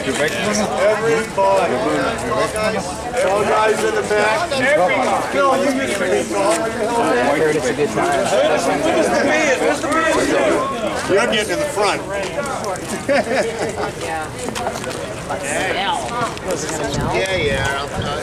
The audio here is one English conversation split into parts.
All guys in the back. Phil, you get the beat. It's a good time. Where's the beer? You're getting to the front. Yeah.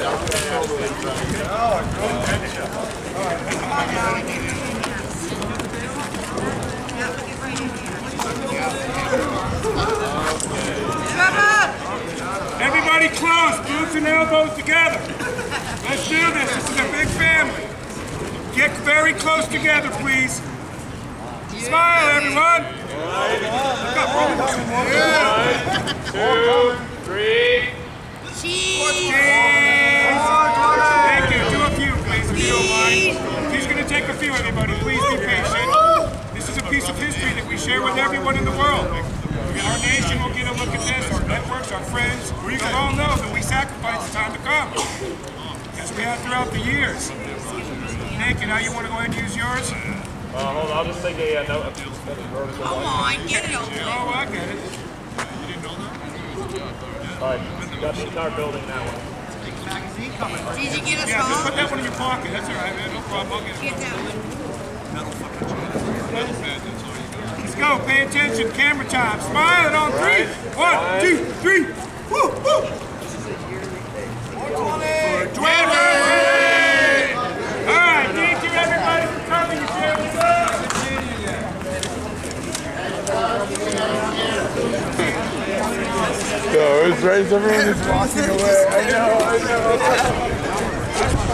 Everybody close, glutes and elbows together. Let's do this. This is a big family. Get very close together, please. Smile, everyone. Look up, roll. 1, 2, 3. Cheese. Thank you. Do a few, please, if you don't mind. He's going to take a few, everybody. Please be patient. This is a piece of history that we share with everyone in the world. Our nation will get a look at this, our networks, our friends. We will all know that we sacrificed the time to come, as we have throughout the years. Naked, now you want to go ahead and use yours? Hold on, I'll just take a note. Come on, get it over. Oh, I get it. You didn't know that? Alright, got the entire building that one. Did you get us Yeah, just home? put that one in your pocket. That's all right, man. No problem. I'll get it. Get that one. Let's go. Pay attention. Camera time. Smile it on 3. 1, 2, 3. Woo, woo. 420. All right. Thank you, everybody, for coming and sharing with us. Yo, it's right. Everyone is walking away. I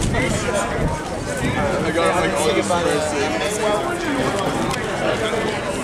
know. I got like all this.